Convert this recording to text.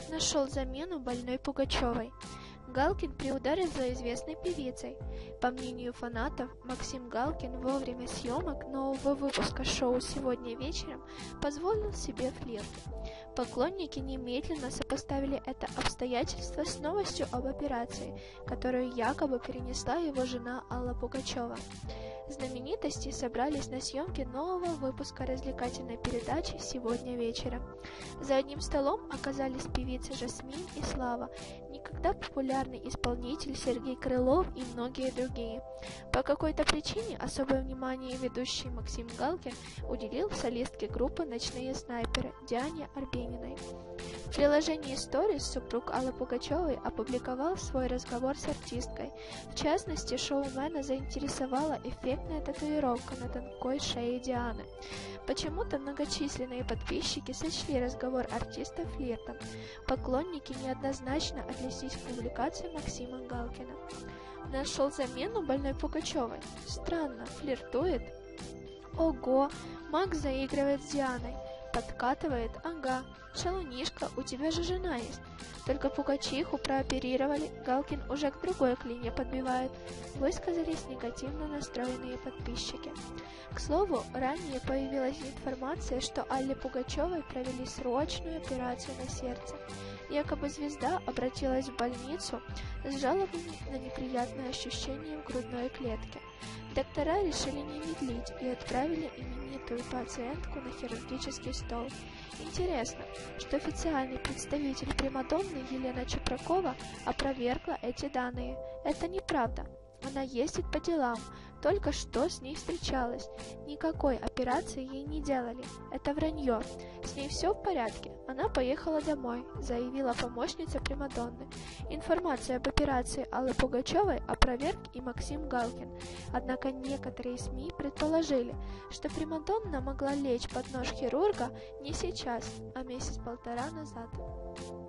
нашел замену больной Пугачевой. Галкин приударил за известной певицей. По мнению фанатов, Максим Галкин во время съемок нового выпуска шоу «Сегодня вечером» позволил себе флирт. Поклонники немедленно сопоставили это обстоятельство с новостью об операции, которую якобы перенесла его жена Алла Пугачева. Знаменитости собрались на съемке нового выпуска развлекательной передачи «Сегодня вечером». За одним столом оказались певицы Жасмин и Слава, никогда популярный исполнитель Сергей Крылов и многие другие. По какой-то причине особое внимание ведущий Максим Галкин уделил солистке группы «Ночные снайперы» Диане Арбениной. В приложении Stories супруг Аллы Пугачевой опубликовал свой разговор с артисткой. В частности, шоумена заинтересовала эффектная татуировка на тонкой шее Дианы. Почему-то многочисленные подписчики сочли разговор артиста флиртом. Поклонники неоднозначно отнеслись к публикации Максима Галкина. Нашел замену больной Пугачевой. Странно, флиртует? Ого, Макс заигрывает с Дианой. Подкатывает, ага, шалунишка, у тебя же жена есть. Только Пугачиху прооперировали, Галкин уже к другой клине подбивает, высказались негативно настроенные подписчики. К слову, ранее появилась информация, что Алле Пугачевой провели срочную операцию на сердце. Якобы звезда обратилась в больницу с жалобами на неприятные ощущения в грудной клетке. Доктора решили не медлить и отправили именитую пациентку на хирургический стол. Интересно, что официальный представитель примадонны Елена Чупракова опровергла эти данные. Это неправда. Она ездит по делам, только что с ней встречалась. Никакой операции ей не делали. Это вранье. С ней все в порядке. Она поехала домой, заявила помощница примадонны. Информацию об операции Аллы Пугачевой опроверг и Максим Галкин. Однако некоторые СМИ предположили, что примадонна могла лечь под нож хирурга не сейчас, а месяц-полтора назад.